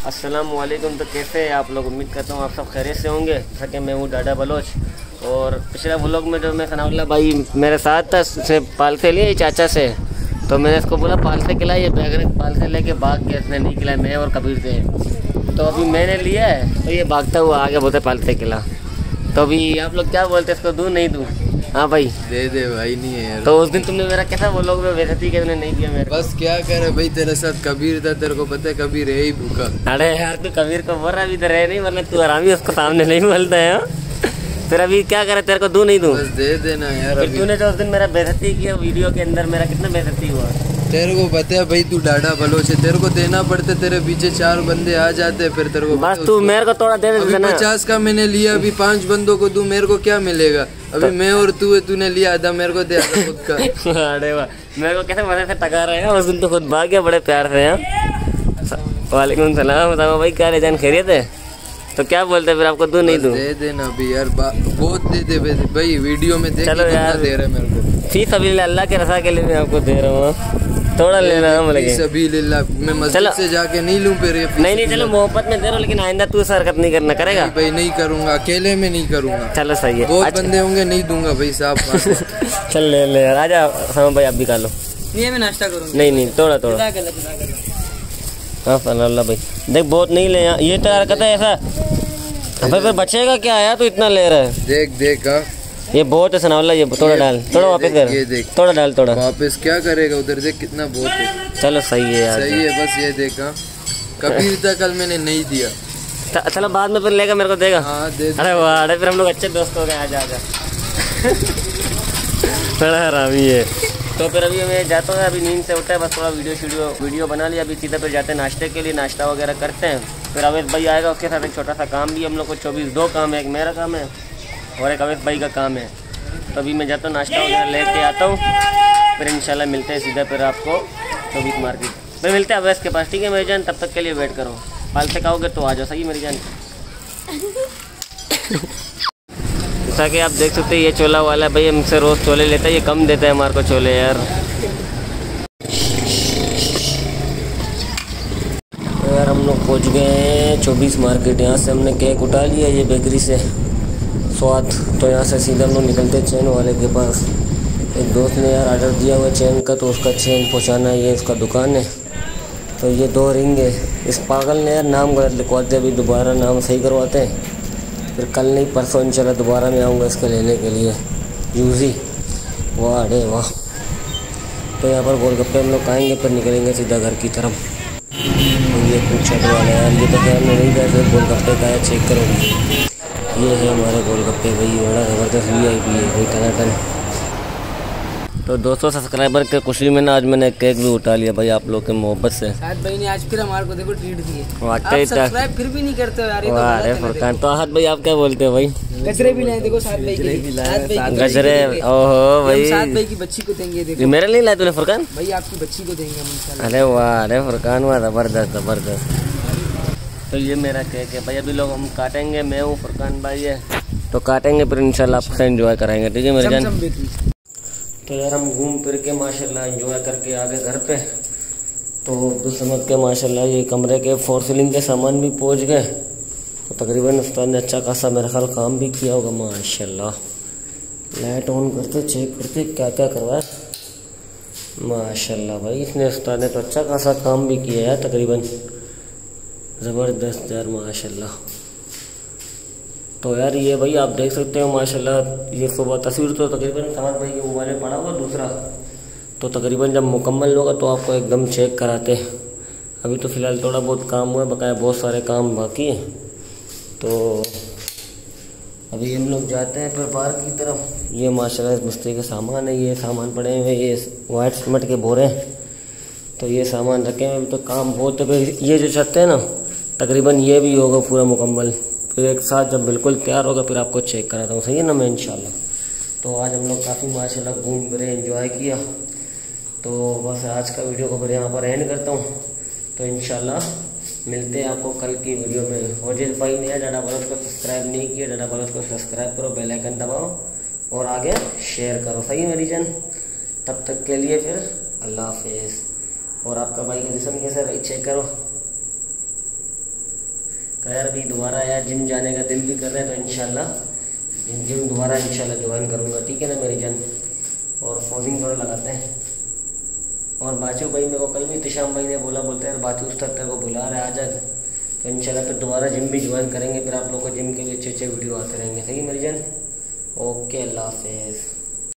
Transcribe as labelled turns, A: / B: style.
A: अस्सलाम वालेकुम। तो कैसे हैं आप लोग? उम्मीद करता हूँ आप सब खैरियत से होंगे। जैसा कि मैं हूँ डाडा बलोच, और पिछला व्लॉग में जो मैं सनाउल्लाह भाई मेरे साथ था, उसे पाल से लिए चाचा से, तो मैंने इसको बोला पाल से खिलाए, ये बैगर पाल से लेके भाग गया, इसने नहीं खिलाया, मैं और कबीर थे। तो अभी मैंने लिया है तो ये भागता हुआ आगे बोलते पाल से खिला। तो अभी आप लोग क्या बोलते हैं, इसको दूँ नहीं दूँ? हाँ भाई
B: दे दे भाई, नहीं है यार।
A: तो उस दिन तुमने मेरा कैसा व्लॉग में बेइज्जती के नहीं दिया मेरे?
B: बस क्या करे भाई, तेरे साथ कबीर था, तेरे को पता है कबीर है ही भूखा।
A: अरे यार तू कबीर को बोल रहा अभी तो रहे नहीं, वरना तू आरामी उसको सामने नहीं बोलता है। फिर अभी क्या करे, तेरे को दूं नहीं दूं?
B: बस दे देना यार।
A: फिर तूने जो उस दिन मेरा बेइज्जती किया वीडियो के अंदर, मेरा कितना बेइज्जती हुआ
B: तेरे को पता है भाई, तू डाडा बलोच है, तेरे को देना पड़ता, तेरे पीछे 4 बंदे आ जाते, फिर तेरे को
A: बस तू मेरे को थोड़ा दे देना।
B: 50 का मैंने लिया, अभी 5 बंदों को दूं, मेरे को क्या मिलेगा? अभी मैं और तू है, तूने लिया आधा, मेरे को दे आधा खुद का।
A: अरे वाह, मेरे को कैसे मजे से टका रहे हैं, उस दिन तो खुद भाग गया बड़े प्यार से। वालेकुम सलाम, बताओ भाई क्या जान खैरियत है? तो क्या बोलते हैं फिर, आपको दूं नहीं दूं?
B: दे देना अभी यार, बहुत दे दे भाई, वीडियो में देख।
A: चलो यार,
B: दे रहे मेरे को
A: फी सबिलिल्लाह, अल्लाह के रज़ा के लिए मैं आपको दे रहा हूँ, थोड़ा लेना हम लगे।
B: सबिलिल्लाह, मैं मस्जिद से जाके नहीं लूं फिर?
A: नहीं चलो मोहब्बत में दे रहा हूँ, लेकिन आइंदा तू ऐसा हरकत नहीं करना। करेगा?
B: भाई नहीं करूंगा, अकेले में नहीं करूंगा।
A: चलो सही है,
B: बहुत बंदे होंगे, नहीं दूंगा भाई साहब।
A: चल ले यार, आजा समा भाई, आप भी खा लो।
C: नहीं मैं नाश्ता करूंगा।
A: नहीं थोड़ा हाँ अल्लाह भाई, देख बहुत नहीं ले, ये तो हरकत है ऐसा। फिर बचेगा क्या यार, तू इतना ले रहा है?
B: देख हाँ,
A: ये बहुत है सनाउल्लाह, ये थोड़ा डाल, थोड़ा वापस कर,
B: ये देख,
A: थोड़ा डाल, थोड़ा
B: वापस क्या करेगा? उधर देख कितना बहुत है।
A: चलो सही है यार,
B: सही है। बस ये देखा, कबीर था कल, मैंने नहीं दिया।
A: चलो बाद में फिर लेगा, मेरे को देगा।
B: हाँ दे।
A: अरे वाह, अरे फिर हम लोग अच्छे दोस्त हो गए। आजा बड़ा हरामी है। तो फिर अभी मैं जाता हूँ, अभी नींद से उठा है, बस थोड़ा वीडियो बना लिया। अभी सीधा फिर जाते हैं नाश्ते के लिए, नाश्ता वगैरह करते हैं। फिर अवेश भाई आएगा, उसके साथ एक छोटा सा काम भी हम लोग को 24 काम है, एक मेरा काम है और एक अवेश भाई का काम है। तो अभी मैं जाता हूँ, नाश्ता वगैरह लेके आता हूँ, फिर इंशाल्लाह मिलते हैं सीधा फिर आपको 24 मार्केट में मिलते हैं अवेश के पास। ठीक है मेरी जान, तब तक के लिए वेट करो। पाल से खाओगे तो आ जाओ, सही मेरी जान। जैसा कि आप देख सकते हैं, ये चोला वाला है भाई, हमसे रोज़ चोले लेता है, ये कम देता है हमारे को चोले यार। तो यार हम लोग पहुँच गए हैं 24 मार्केट। यहाँ से हमने केक उठा लिया, ये बेकरी से स्वाद। तो यहाँ से सीधा हम लोग निकलते चैन वाले के पास। एक दोस्त ने यार ऑर्डर दिया हुआ चैन का, तो उसका चैन पहुँचाना है, ये उसका दुकान है। तो ये 2 रिंग है। इस पागल ने यार नाम गलत लिखवा दिया, अभी दोबारा नाम सही करवाते हैं, फिर कल नहीं परसों इंशाल्लाह दोबारा मैं आऊँगा इसके लेने के लिए। यूज़ी वाह, अरे वाह। तो यहाँ पर गोलगप्पे हम लोग खाएंगे, फिर निकलेंगे सीधा घर की तरफ। तो ये कुछ छठ वाला यार, ये तो खैर नहीं गया, फिर गोलगप्पे का है, चेक करोगे। ये है हमारे गोलगप्पे भाई, बड़ा ज़बरदस्त VIP है भाई, टनाटन। तो 200 सब्सक्राइबर के खुशी में ना आज मैंने केक भी उठा लिया भाई, आप लोग के मोहब्बत से।
C: साथ भाई ने आज फिर हमारे को देखो ट्रीट दी है।
A: आप
C: सब्सक्राइब फिर भी नहीं करते हो यार, ये तो
A: अरे फुरकान। तो हाथ भाई आप क्या बोलते हो भाई?
C: गजरे भी लाए देखो साथ भाई के लिए।
A: गजरे, ओहो भाई,
C: साथ भाई की बच्ची को देंगे। देखो
A: मेरे लिए लाए तूने फुरकान?
C: भाई आपकी बच्ची को देंगे हम इंशाल्लाह।
A: अरे वाह, अरे फुरकान हुआ, ज़बरदस्त। तो ये मेरा केक है भाई, अभी लोग हम काटेंगे, मैं हूँ, फुरकान भाई है, तो काटेंगे फिर इंशाल्लाह आपसे एंजॉय कराएंगे। ठीक है मेरे जान। तो यार हम घूम फिर के माशाल्लाह एंजॉय करके आ गए घर पे। तो समझ के माशाल्लाह ये कमरे के 4 सीलिंग के सामान भी पहुंच गए। तो तकरीबन उस्ताद ने अच्छा खासा मेरा ख्याल काम भी किया होगा माशाल्लाह। लाइट ऑन करते, चेक करते क्या क्या करवाया माशाल्लाह भाई, इसने उस्ताद ने तो अच्छा खासा काम भी किया है तकरीबन, ज़बरदस्त यार माशाल्लाह। तो यार ये भाई आप देख सकते हो माशाल्लाह, ये सुबह तस्वीर तो तकरीबन समाज भाई के मोबाइल में पड़ा हुआ दूसरा, तो तकरीबन जब मुकम्मल होगा तो आपको एकदम चेक कराते हैं। अभी तो फ़िलहाल थोड़ा बहुत काम हुआ है, बकाया बहुत सारे काम बाकी हैं। तो अभी हम लोग जाते हैं फिर बाहर की तरफ। ये माशाल्लाह इस मिस्त्री के सामान है, ये सामान पड़े हुए, ये वाइट सीमेंट के बोरे हैं, तो ये सामान रखे हैं। अभी तो काम बहुत है। ये जो छत है ना, तकरीबन ये भी होगा पूरा मुकम्मल, फिर एक साथ जब बिल्कुल तैयार होगा फिर आपको चेक कराता हूँ, सही है ना मैं इंशाल्लाह। तो आज हम लोग काफ़ी माशाल्लाह घूम फिरे, एंजॉय किया। तो बस आज का वीडियो को फिर यहाँ पर एंड करता हूँ। तो इंशाल्लाह मिलते हैं आपको कल की वीडियो में। और जिस भाई ने डाडा बलोच को सब्सक्राइब नहीं किया, डाडा बलोच को सब्सक्राइब करो, बेल आइकन दबाओ और आगे शेयर करो, सही है मेरी जान। तब तक के लिए फिर अल्लाह हाफिज़। और आपका भाई का जिस्म कैसा, चेक करो। तो यार अभी दोबारा यार जिम जाने का दिल भी कर रहा है, तो इंशाल्लाह जिम दोबारा इंशाल्लाह ज्वाइन करूँगा, ठीक है ना मेरी जान। और फोजिंग थोड़ा लगाते हैं। और बाचू भाई मेरे को कल भी तिशाम भाई ने बोलते यार बाचू उस्ताद तेरे को बुला रहे, आ जा। तो इंशाल्लाह फिर दोबारा जिम भी ज्वाइन करेंगे, फिर आप लोगों को जिम के भी अच्छे अच्छे वीडियो आते रहेंगे, सही है मेरी जान। ओके, अल्लाह हाफिज़।